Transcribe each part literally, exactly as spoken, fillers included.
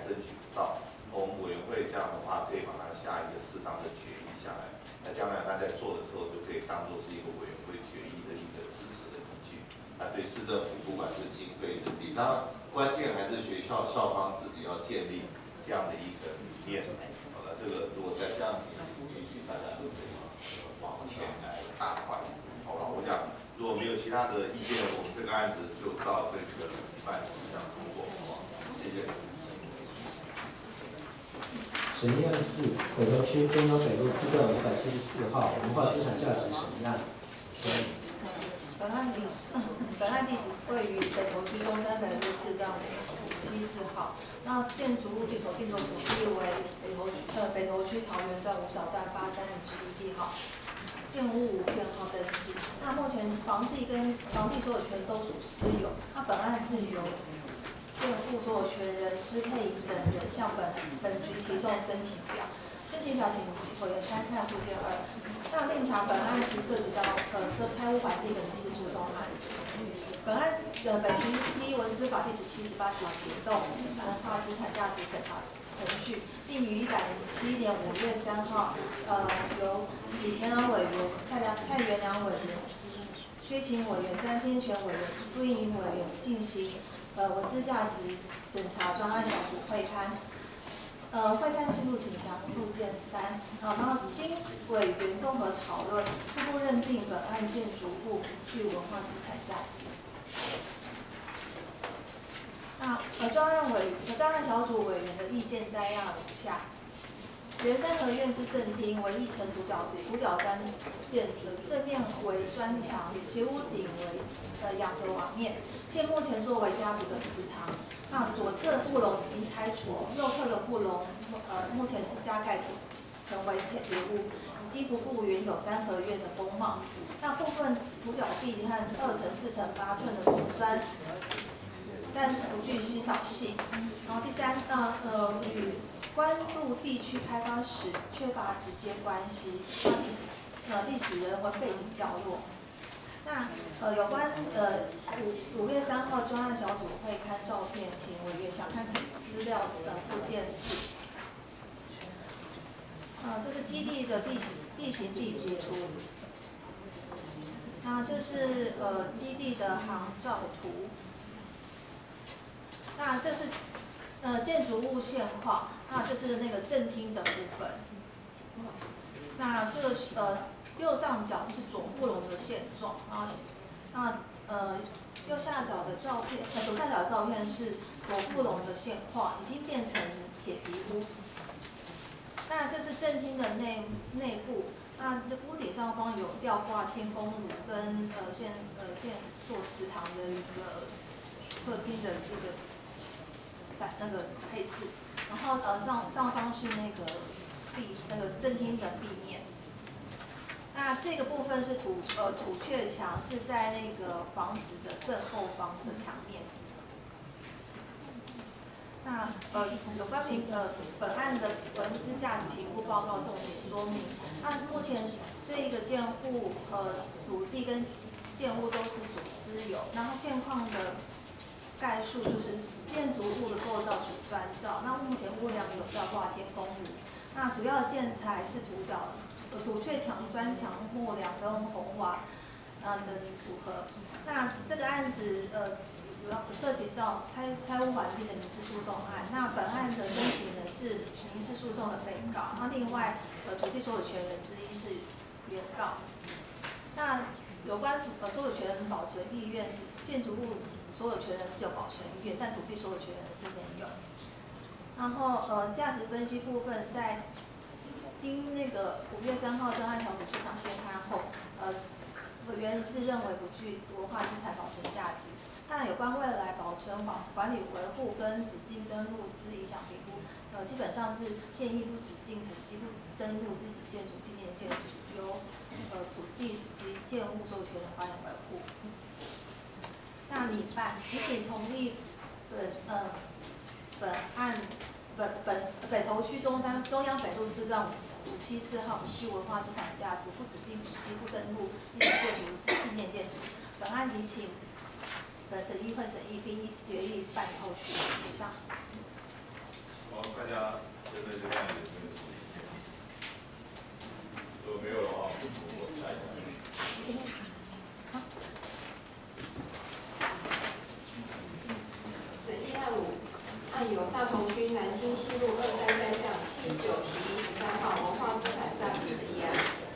争取不到，我们委员会这样的话可以把它下一个适当的决议下来，那将来他在做的时候就可以当做是一个委员会决议的一个支持的依据。那对市政府不管是经费是力，当然关键还是学校校方自己要建立这样的一个理念。好了，这个如果再这样子，也许大家都可以往前来大块。好吧，我想如果没有其他的意见，我们这个案子就照这个办事项通过，好不好？谢谢。 审议案四，北投区中央北路四段五百七十四号文化资产价值审议案。 本案地址，本案地址位于北投区中山北路四段五七四号。那建筑物地所定的土地为北投区呃北投区桃园段五小段八三零之一地号。建物无建号登记。那目前房地跟房地所有权都属私有。那本案是由建物所有权人施佩仪等人向本本局提送申请表。申请表请委员参看附件二。那另查本案其涉及到呃拆屋环境等民事诉讼案。本案的本局依文资法第十七、十八条启动文化资产价值审查程序，并于一百零七年五月三号，呃，由李前良委员、蔡良、蔡元良委员、薛勤委员、詹天全委员、苏应云委员进行呃文资价值审查专案小组会勘。呃，会勘进度请详附件三。啊，然后经委员综合讨论，初步认定本案建筑物具文化资产价值。那呃，专案委呃专案小组委员的意见摘要如下：原三合院之正厅为一层独角独角单建筑，正面为砖墙，斜屋顶为呃仰格瓦面，现目前作为家族的祠堂。那左侧护龙已经拆除，右侧的护龙呃目前是加盖成为铁别屋，已经不复原有三合院的风貌。那部分土角壁和二乘四乘八寸的土砖，但是不具稀少性。然后第三，那呃与关渡地区开发史缺乏直接关系，那其呃历史人文背景较弱。那呃有关呃五五月三号专案小组会刊照片，请委员详看资料的附件四。啊，这是基地的地地形地质图。那这是呃基地的航照图。那这是呃建筑物现况。那这是那个正厅的部分。那这个呃。右上角是左护龙的现状啊，那呃右下角的照片，呃左下角的照片是左护龙的现况，已经变成铁皮屋。那这是正厅的内内部，那屋顶上方有吊挂天公炉跟呃现呃现做祠堂的一个客厅的这个在那个配置，然后呃上上方是那个壁那个正厅的壁面。那这个部分是土呃土雀墙，是在那个房子的正后方的墙面。那呃有关评呃本案的文资价值评估报告重点说明，那目前这个建物呃土地跟建物都是属私有，然后现况的概述就是建筑物的构造属砖造，那目前屋梁有吊挂天公炉，那主要的建材是土角。土雀墙、砖墙、木梁跟红瓦，呃的组合。那这个案子呃主要涉及到拆拆屋环境的民事诉讼案。那本案的申请人是民事诉讼的被告，那另外呃土地所有权人之一是原告。那有关呃所有权保存意愿是建筑物所有权人是有保存意愿，但土地所有权人是没有。然后呃价值分析部分在。经那个五月三号专案小组市场先刊后，呃，委员是认为不具文化资产保存价值。那有关未来保存、保管理、维护跟指定登录之影响评估，呃，基本上是建议不指定古迹不登录历史建筑、纪念建筑，由呃土地及建物所有权人管理维护。那拟办，你请同意本呃本案。本本北投区中山中央北路四段五五七四号具文化资产价值，不指定古迹不登录历史建筑、纪念建筑。本案提请本审议会审议，并依决议办理后续以上。 大同区南京西路二三三巷七九十一十三号文化资产价值十一案。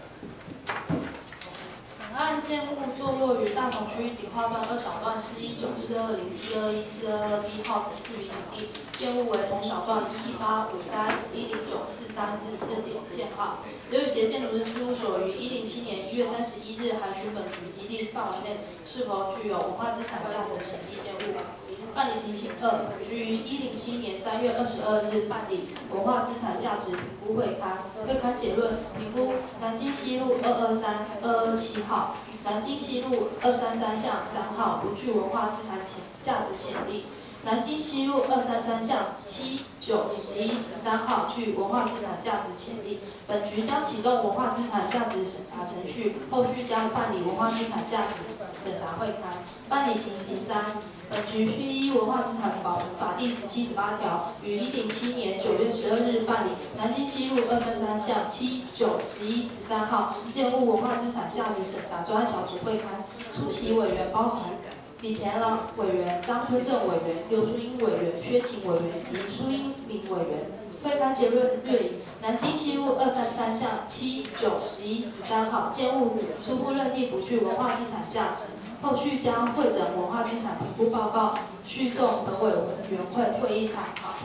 本案建物坐落于大同区底划段二小段四一九、四二零、四二一、四二二 B 号等四笔土地，建物为同小段一一八、五三、一零九、四三四四点建号。刘宇杰建筑师事务所于一零七年一月三十一日函询本局基地范围内是否具有文化资产价值显力建物。办理情形二，局于一零七年三月二十二日办理文化资产价值评估会勘，会勘结论评估南京西路二二三、二二七号、南京西路二三三巷三号不具文化资产潜价值潜力。南京西路二三三巷七、九、十一、十三号具文化资产价值潜力。本局将启动文化资产价值审查程序，后续将办理文化资产价值审查会勘。办理情形三，本局需依文化资产保存法第十七、十八条，于一零七年九月十二日办理南京西路二三三巷七、九、十一、十三号建物文化资产价值审查专案小组会勘。出席委员包含李乾朗委员、张推正委员、刘淑英委员、薛晴委员及苏英明委员。会勘结论略以南京西路二三三巷七、九、十一、十三号建物初步认定不具文化资产价值，后续将会诊文化资产评估报告，续送本委员会会议参考。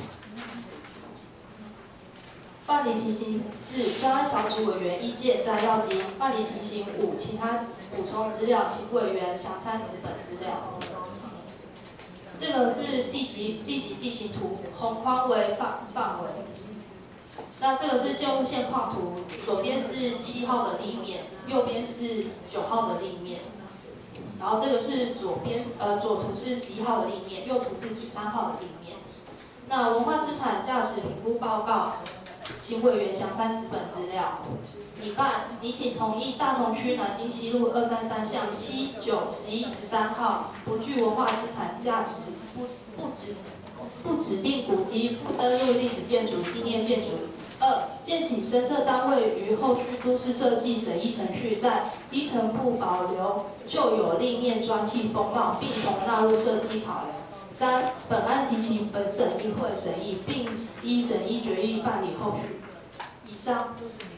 办理情形四，专案小组委员意见摘要及办理情形五，其他补充资料，请委员详参纸本资料。这个是地级地级地形图，红框为范范围。那这个是建物现况图，左边是七号的立面，右边是九号的立面。然后这个是左边呃左图是十一号的立面，右图是十三号的立面。那文化资产价值评估报告。请委员详参纸本资料。拟办，拟请同意大同区南京西路二三三巷七、九、十一、十三号不具文化资产价值、不不指不指定古迹、不登录历史建筑、纪念建筑。二，建请申设单位于后续都市设计审议程序，在低层部保留旧有立面砖砌风貌，并同纳入设计考量。三，本案提请本审议会审议，并依审议决议办理后续。以上。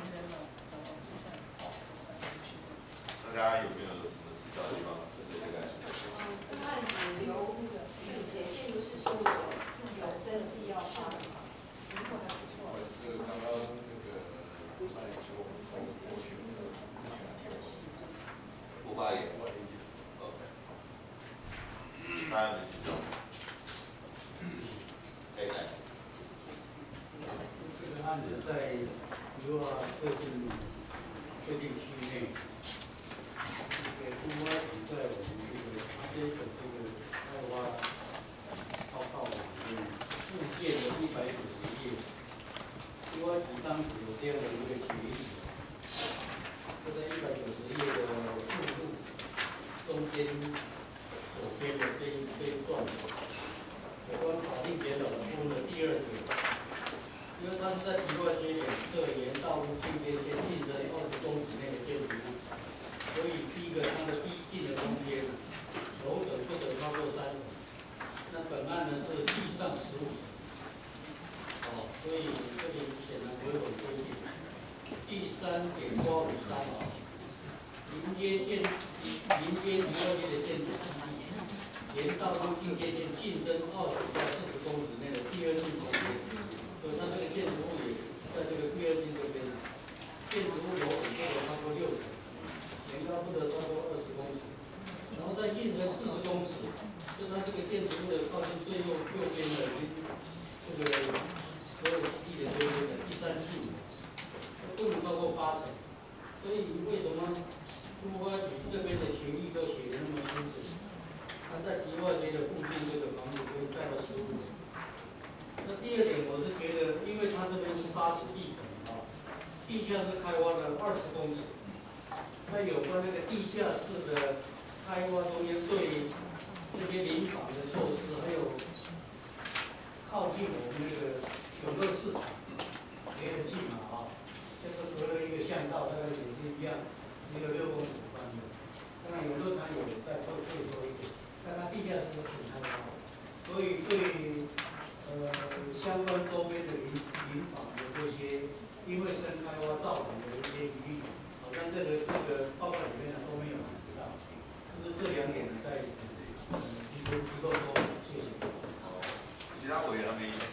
大家有没有什么指教的地方？这是这个。 嗯，这个案子由宇杰建筑师事务所有证纪要发的吗？如果还不错。 这个刚刚那个不发言说，过去不发言。OK。大家没指教。可以来。 这个案子在宜化特定特定区内，这个公安局在我们这个他这个这个开发报告里面附件的一百九十页，公安局当时有这样的一个决议，就在一百九十页的附录中间左边的这一这一段。有关法定检讨的部分的第二点，因为它是在提外街两侧沿道路近边线进深二十公尺内的建筑物，所以第一个它的逼近的空间，楼等不得超过三层。那本案呢是地上十五层，哦，所以这里显然违违规定。第三点括弧三啊，临街建临街提外街的建筑基地。沿道路近街线进深二十到四十公尺内的第二性空间，所以它这个建筑物也在这个第二性这边，建筑物楼顶不得超过六层，沿高不得超过二十公尺，然后再进深四十公尺，就它这个建筑物的靠近最右右边的这个所有基地的这边的第三性，不能超过八层，所以为什么公安局这边的协议都写得那么清楚？它在迪化街的附近这个房子可以盖到十五层。那第二点，我是觉得，因为它这边是沙土地层啊，地下室开挖了二十公尺，那有关那个地下室的开挖中间对这些临房的措施，还有靠近我们那个永乐市场也很近嘛啊，这个隔了一个巷道，大概也是一样，只有六公尺宽的。当然永乐场有再退退缩一点。但它地下室是挺开发的，所以对呃相关周边的邻邻房的这些因为深开挖造成的一些疑虑，好像这个这个报告里面都没有提到，就是这两点呢在呃提出提供说明，谢谢。 其他委员还没意见。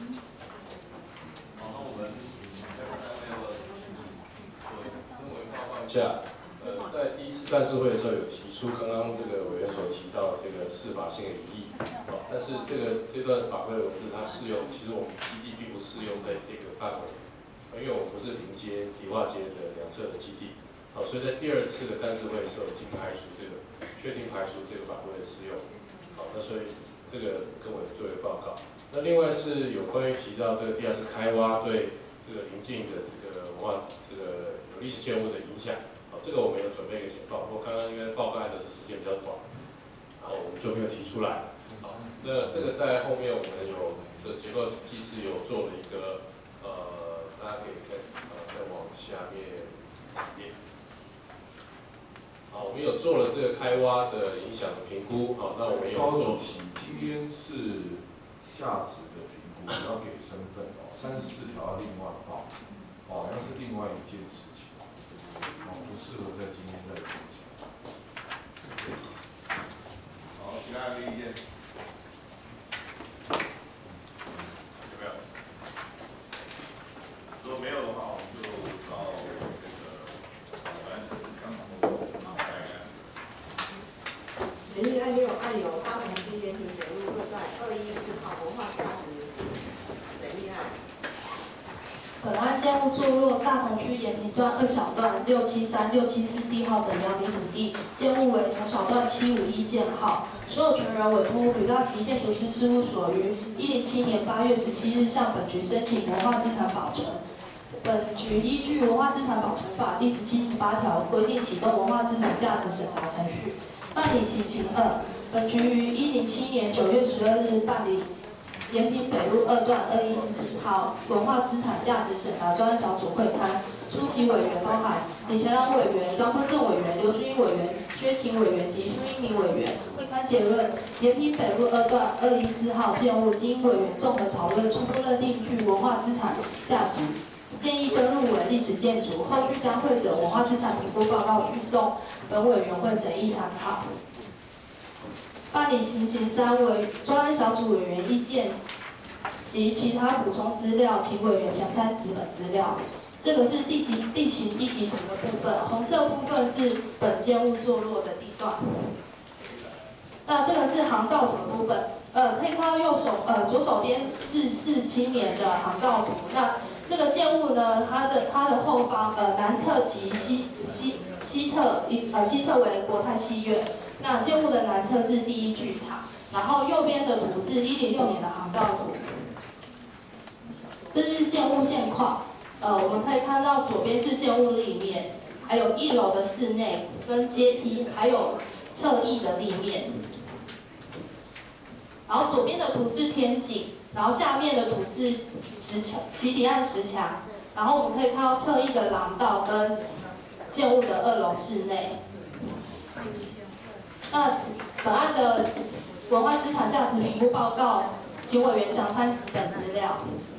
好，那我们再看看那个跟委员报告一下。呃，在第一次干事会的时候有提出刚刚这个委员所提到的这个司法性的疑义，哦，但是这个这段法规的文字它适用，其实我们基地并不适用在这个范围，因为我们不是临接迪化街的两侧的基地，好，所以在第二次的干事会的时候已经排除这个，确定排除这个法规的适用，好，那所以这个跟委员做一个报告。那另外是有关于提到这个地下室开挖对这个邻近的这个文化这个有历史建物的影响。这个我们有准备一个简报，不过刚刚因为报告案的时间比较短，然后我们就没有提出来。好，那这个在后面我们有这个结构技师有做了一个呃，大家可以再呃再往下面几页。好，我们有做了这个开挖的影响的评估，好，那我们有做。 高主席，今天是价值的评估，要给身份哦，三十四条要另外报，哦，那是另外一件事情。哦，不适合在今天再讲。 好，其他人没意见？有没有？如果没有的话，我们就到这个法案的市场来看。 人议案六案有大同区延平北路二段二一四号文化价值审议案。 本案建物坐落大同区延平段二小段六七三、六七四地号等两笔土地，建物为同小段七五一建号。所有权人委托吕大吉建筑师事务所于一零七年八月十七日向本局申请文化资产保存。本局依据《文化资产保存法》第十七十八条规定，启动文化资产价值审查程序。办理情形二，本局于一零七年九月十二日办理延平北路二段二一四号文化资产价值审查专案小组会勘，出席委员包含李乾朗委员、张坤正委员、刘淑英委员、薛晴委员及苏一鸣委员。会勘结论：延平北路二段二一四号建物经委员综合讨论，初步认定具文化资产价值，建议登录为历史建筑。后续将会者文化资产评估报告续送本委员会审议参考。办理情形三为专案小组委员意见及其他补充资料，请委员详参纸本资料。这个是地籍地形地籍图的部分，红色部分是本建物坐落的地段。那这个是航照图的部分，呃，可以看到右手呃左手边是四七年的航照图。那这个建物呢，它的它的后方呃南侧及西西西侧一呃西侧为国泰戏院。那建物的南侧是第一剧场，然后右边的图是一零六年的航照图。这是建物现况，呃，我们可以看到左边是建物立面，还有一楼的室内跟阶梯，还有侧翼的立面。然后左边的图是天井，然后下面的图是石墙，起底岸石墙。然后我们可以看到侧翼的廊道跟建物的二楼室内。那本案的文化资产价值评估报告，请委员详参纸本资料。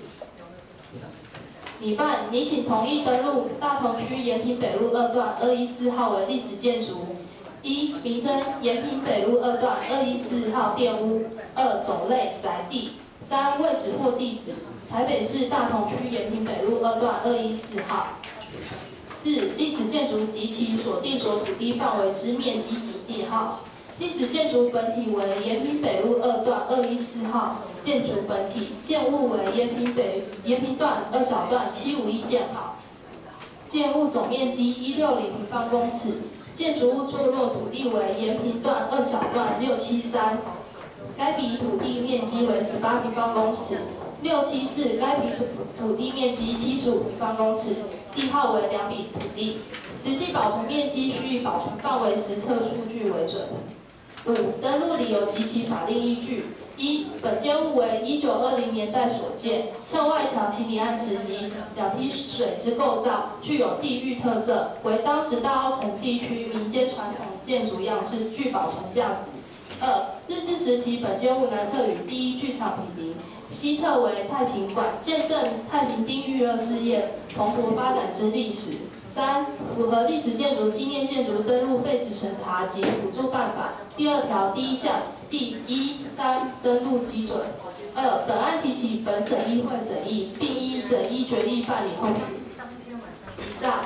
拟办，拟请同意登录大同区延平北路二段二一四号为历史建筑。一、名称延平北路二段二一四号店屋。二、种类宅地。三、位置或地址，台北市大同区延平北路二段二一四号。四、历史建筑及其所定着土地范围之面积及地号。历史建筑本体为延平北路二段二一四号建筑本体，建物为延平北延平段二小段七五一建号。建物总面积一六零平方公尺，建筑物坐落土地为延平段二小段六七三，该笔土地面积为十八平方公尺。六七四，该笔土土地面积七十五平方公尺，地号为两笔土地，实际保存面积需以保存范围实测数据为准。五、登录理由及其法令依据。一、本建物为一九二零年代所建，侧外墙起底岸石基两批水之构造，具有地域特色，为当时大稻埕地区民间传统建筑样式，具保存价值。 二、日治时期本建物南侧与第一剧场毗邻，西侧为太平馆，见证太平町育乐事业蓬勃发展之历史。三、符合历史建筑纪念建筑登录废止审查及辅助办法第二条第一项第一、三登录基准。二、本案提起本审议会审议，并依审议决议办理后续。以上。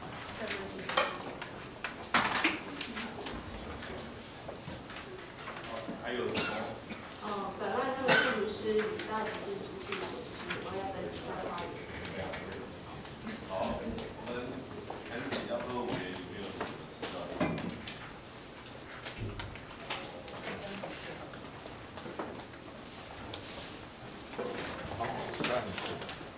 还有什么？ 呃，本案那个建筑师李大吉建筑师是我就是我要登记他的发言。 好，我们还是请教各位委员有没有什么指教的？ 好，三十。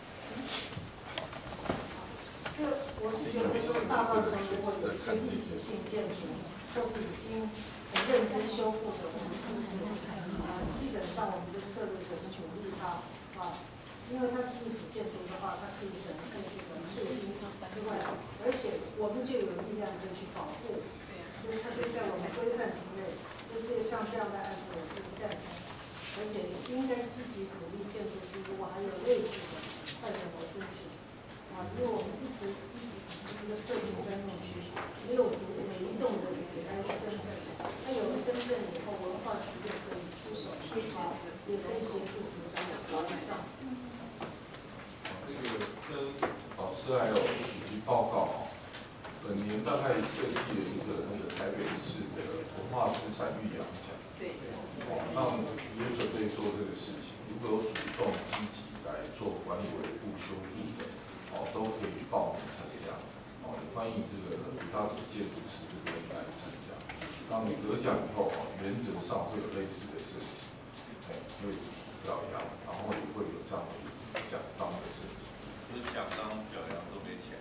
这个我是觉得说，大稻埕如果有一些历史性建筑，或是已经很认真修复的，我们是不是啊？基本上我们的策略就是鼓励它啊，因为它是历史建筑的话，它可以省一些这个税金之外，而且我们就有力量可以去保护，就是它就在我们规范之内，所以这个像这样的案子我是赞成，而且应该积极鼓励建筑师，如果还有类似的，快点来申请。啊，因为我们一直一直只是一个特定登录区，没有独每一栋的给它一个身份。那有了身份以后，文化局就可以出手贴好，也可以协助辅导管理上。 那个跟老师还有以及报告啊，本年大概设计了一个那个台北市的文化资产育养奖。 对。 哦，那也准备做这个事情，如果有主动积极来做管理维护修复的。哦，都可以报名参加。哦，也欢迎这个李大吉建筑师这边来参加。当你得奖以后，哦，原则上会有类似的设计，哎，会表扬，然后也会有这样的奖章的设计。 就是奖章表扬都没钱。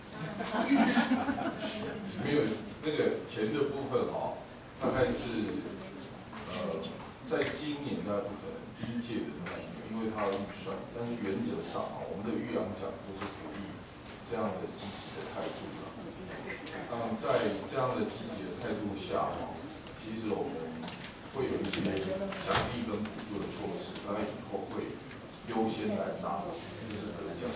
没有那个钱的部分哈，大概是呃，在今年大概不可能第一届的那几年，因为它的预算，但是原则上啊，我们的育养奖都是鼓励这样的积极的态度了。那么在这样的积极的态度下啊，其实我们会有一些奖励跟补助的措施，当然以后会优先来拿，就是得奖。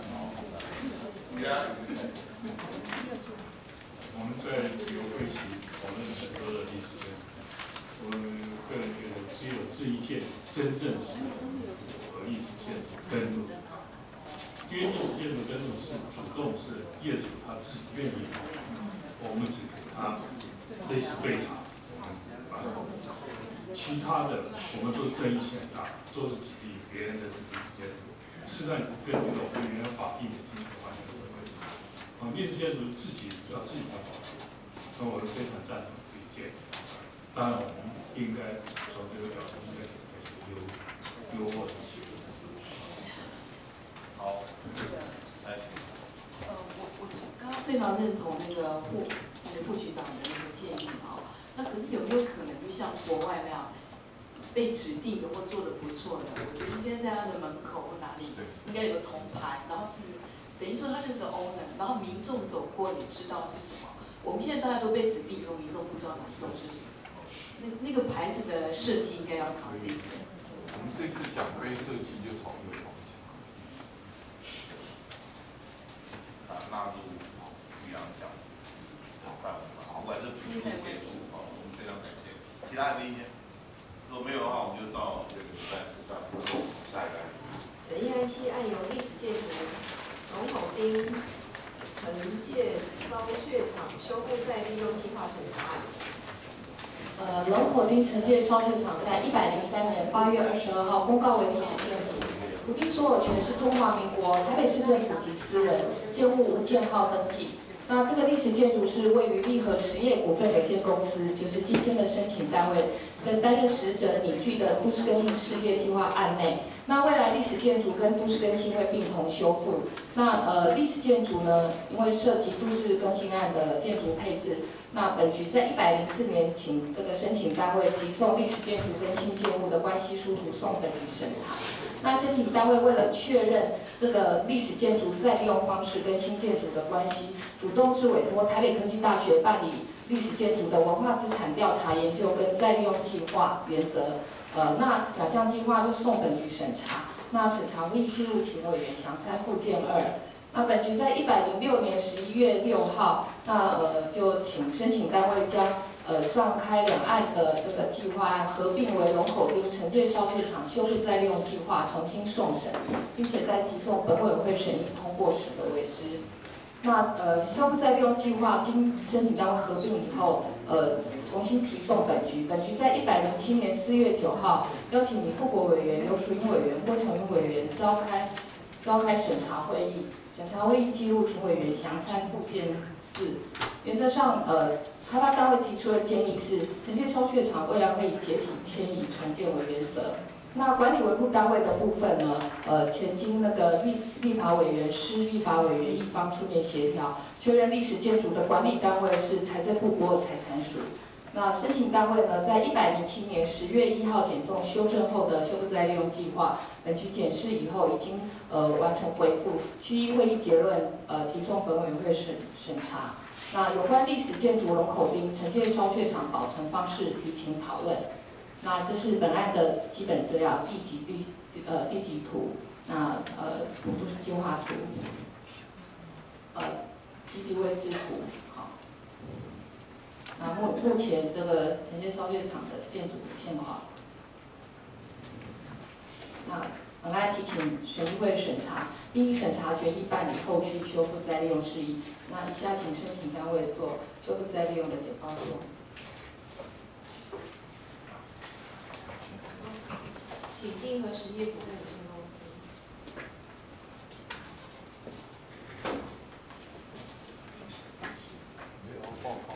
我们在这个会期讨论很多的历史建筑，我们个人觉得只有这一件真正是符合历史建筑登录，因为历史建筑登录是主动是业主他自己愿意的，我们只给他类似备查，然后其他的我们都争议性很大，都是指定别人的历史建筑，实际上跟这个我们原来法定的精神完全不合。啊，历史建筑自己要自己来保护，那我是非常赞同这一件。当然，我们应该从这个角度应该准备优优渥的协助。 好，来， 呃，我我刚刚非常认同那个副那个副局长的那个建议啊。那可是有没有可能就像国外那样，被指定的或做的不错的，我觉得应该在他的门口或哪里应该有个铜牌，然后是。等于说他就是个 owner， 然后民众走过，你知道是什么？我们现在大家都被指定用，民众不知道哪一栋是什么。那那个牌子的设计应该要 consistent。 我们这次奖杯设计就朝这个方向。 啊，纳入育养奖范围嘛，不管是辅助协助，好，我们非常感谢。其他的意见，如果没有的话，我们就照这个暂时算。下一个案例。 审议案系案由历史建筑龙口町惩戒烧血场修复再利用计划审查案。 呃，龙口町惩戒烧血场在一百零三年八月二十二号公告为历史建筑，土地所有权是中华民国台北市政府及私人，建物无建号登记。那这个历史建筑是位于利和实业股份有限公司，就是今天的申请单位跟担任使者拟具的都市更新事业计划案内。那未来历史建筑跟都市更新会并同修复。那呃，历史建筑呢，因为涉及都市更新案的建筑配置，那本局在一百零四年请这个申请单位提送历史建筑跟新建物的关系书图送本局审查。那申请单位为了确认这个历史建筑再利用方式跟新建筑的关系，主动是委托台北科技大学办理历史建筑的文化资产调查研究跟再利用计划原则。呃，那两项计划就送本局审查。那审查会议记录请委员详参附件二。那本局在一百零六年十一月六号，那呃就请申请单位将呃上开两岸的这个计划案合并为龙口町惩戒烧却场修复再利用计划重新送审，并且再提送本委员会审议通过时的为之。那呃修复再利用计划经申请单位合并以后，呃重新提送本局。本局在一百零七年四月九号邀请你副国委员刘淑英委员、郭琼英委员召开召开审查会议。审查会议记录请委员详参附件四。原则上，呃，开发单位提出的建议是，惩戒烧却场未来会以解体迁移重建为原则。那管理维护单位的部分呢，呃，前经那个立立法委员、施立法委员一方出面协调，确认历史建筑的管理单位是财政部国有财产署。那申请单位呢，在一百零七年十月一号检送修正后的修复再利用计划，本局检视以后已经呃完成回复，区议会议结论呃提送本委员会审审查。那有关历史建筑龙口町惩戒烧却场保存方式提请讨论。那这是本案的基本资料，地籍地呃地籍图，那呃都市计划图，呃基地位置图。那目目前这个惩戒烧却场的建筑现况，那本案提请审议会审查，并依审查决议办理后续修复再利用事宜。那以下请申请单位做修复再利用的简报书。 请地和实业股份有限公司。 没有报告。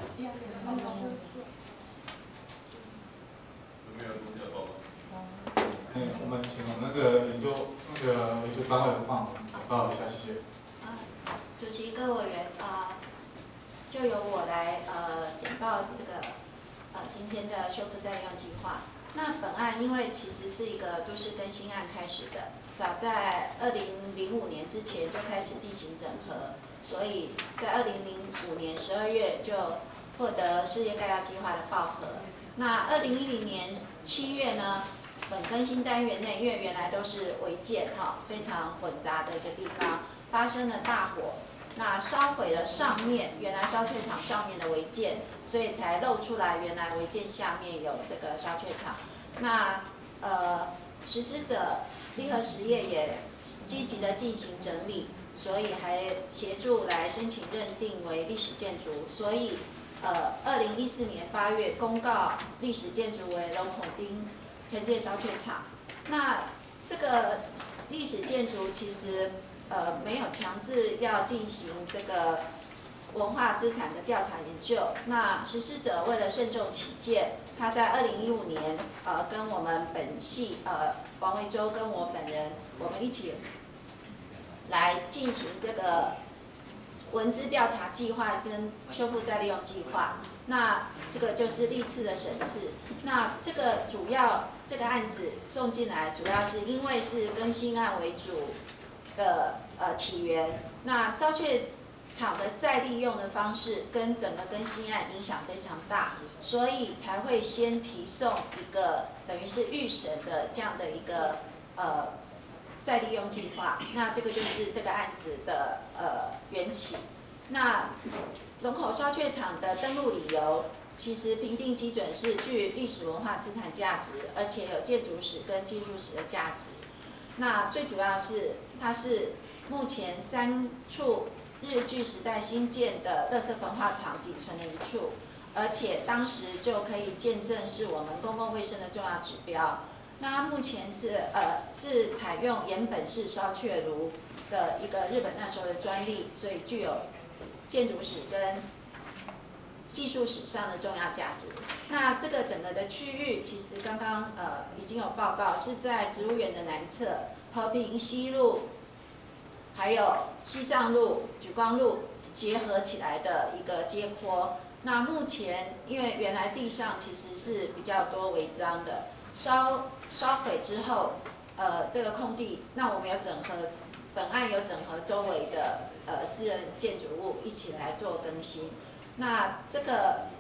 没有东西要报告。 哎，我们请我们那个研究那个研究单位帮我们简报一下，谢谢。 啊，主席各委员啊、呃，就由我来呃简报这个呃今天的修复再利用计划。那本案因为其实是一个都市更新案开始的，早在二零零五年之前就开始进行整合，所以在二零零五年十二月就获得事业概要计划的报核。那二零一零年七月呢，本更新单元内，因为原来都是违建哈，非常混杂的一个地方，发生了大火。那烧毁了上面原来烧却场上面的违建，所以才露出来原来违建下面有这个烧却场。那呃，实施者立和实业也积极的进行整理，所以还协助来申请认定为历史建筑。所以呃，二零一四年八月公告历史建筑为龙孔町惩戒烧却场。那这个历史建筑其实。呃，没有强制要进行这个文化资产的调查研究。那实施者为了慎重起见，他在二零一五年，呃，跟我们本系呃王维洲跟我本人，我们一起来进行这个文资调查计划跟修复再利用计划。那这个就是历次的审视。那这个主要这个案子送进来，主要是因为是更新案为主。的呃起源，那烧却场的再利用的方式跟整个更新案影响非常大，所以才会先提送一个等于是预审的这样的一个呃再利用计划。那这个就是这个案子的呃缘起。那龙口烧却场的登录理由，其实评定基准是具历史文化资产价值，而且有建筑史跟技术史的价值。那最主要是，它是目前三处日据时代新建的垃圾焚化厂仅存的一处，而且当时就可以见证是我们公共卫生的重要指标。那目前是呃是采用岩本式烧却炉的一个日本那时候的专利，所以具有建筑史跟技术史上的重要价值。那这个整个的区域，其实刚刚呃已经有报告，是在植物园的南侧，和平西路，还有西藏路、莒光路结合起来的一个街坡。那目前因为原来地上其实是比较多违章的，烧烧毁之后，呃这个空地，那我们有整合，本案有整合周围的呃私人建筑物一起来做更新。那这个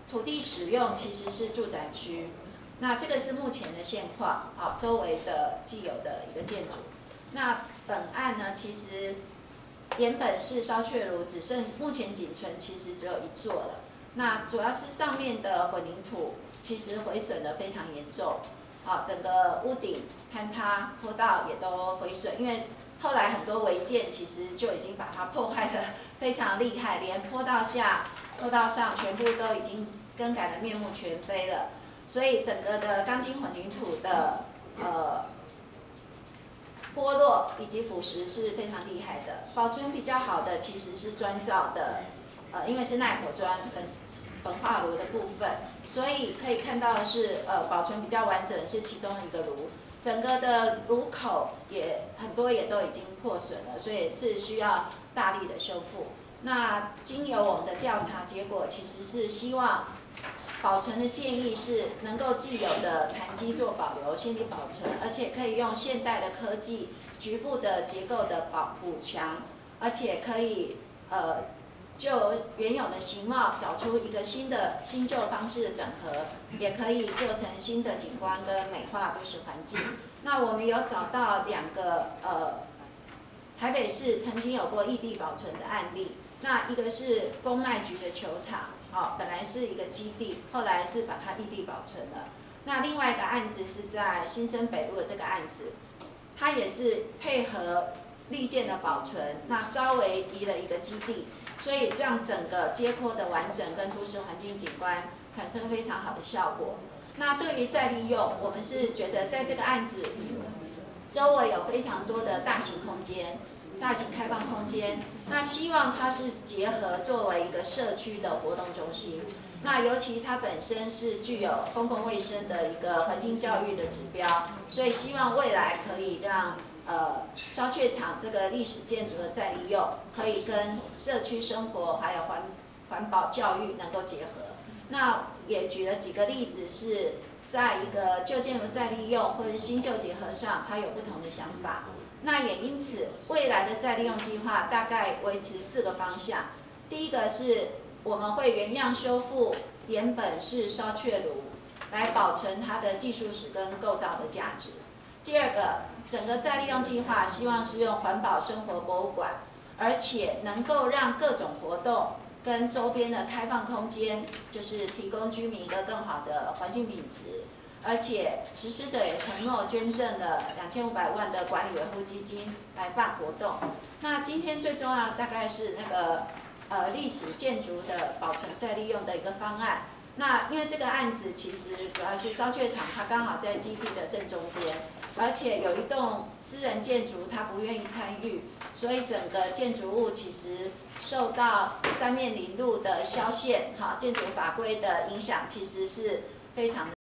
土地使用其实是住宅区。那这个是目前的现况，好，周围的既有的一个建筑。那本案呢，其实原本是烧却炉，只剩目前仅存其实只有一座了。那主要是上面的混凝土其实毁损的非常严重，好，整个屋顶坍塌、坡道也都毁损，因为后来很多违建其实就已经把它破坏的非常厉害，连坡道下、坡道上全部都已经更改的面目全非了。所以整个的钢筋混凝土的呃剥落以及腐蚀是非常厉害的。保存比较好的其实是砖造的，呃，因为是耐火砖跟焚化炉的部分，所以可以看到的是，呃，保存比较完整是其中一个炉，整个的炉口也很多也都已经破损了，所以是需要大力的修复。那经由我们的调查结果，其实是希望保存的建议是能够既有的残基做保留，先力保存，而且可以用现代的科技局部的结构的保补强，而且可以呃就原有的形貌找出一个新的新旧方式的整合，也可以做成新的景观跟美化都市环境。那我们有找到两个呃台北市曾经有过异地保存的案例，那一个是公卖局的球场。哦，本来是一个基地，后来是把它异地保存了。那另外一个案子是在新生北路的这个案子，它也是配合历建的保存，那稍微移了一个基地，所以让整个街坡的完整跟都市环境景观产生非常好的效果。那对于再利用，我们是觉得在这个案子周围有非常多的大型空间。大型开放空间，那希望它是结合作为一个社区的活动中心。那尤其它本身是具有公共卫生的一个环境教育的指标，所以希望未来可以让呃烧却场这个历史建筑的再利用，可以跟社区生活还有环环保教育能够结合。那也举了几个例子，是在一个旧建筑再利用或者新旧结合上，它有不同的想法。那也因此，未来的再利用计划大概维持四个方向。第一个是我们会原样修复原本是烧却炉，来保存它的技术史跟构造的价值。第二个，整个再利用计划希望是用环保生活博物馆，而且能够让各种活动跟周边的开放空间，就是提供居民一个更好的环境品质。而且实施者也承诺捐赠了两千五百万的管理维护基金来办活动。那今天最重要大概是那个呃历史建筑的保存再利用的一个方案。那因为这个案子其实主要是烧却场，它刚好在基地的正中间，而且有一栋私人建筑它不愿意参与，所以整个建筑物其实受到三面临路的消限，哈，建筑法规的影响其实是非常的